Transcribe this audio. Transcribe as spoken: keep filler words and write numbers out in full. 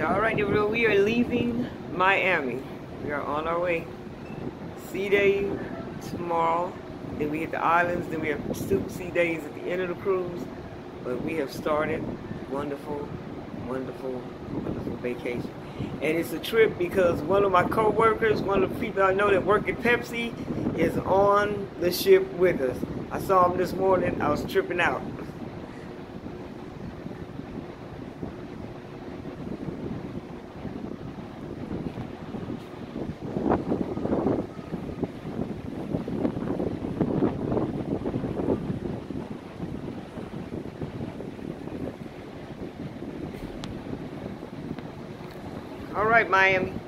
All right, we are leaving Miami. We are on our way. Sea day tomorrow. Then we hit the islands. Then we have two sea days at the end of the cruise. But we have started. Wonderful, wonderful, wonderful vacation. And it's a trip because one of my co-workers, one of the people I know that work at Pepsi, is on the ship with us. I saw him this morning. I was tripping out. All right, Miami.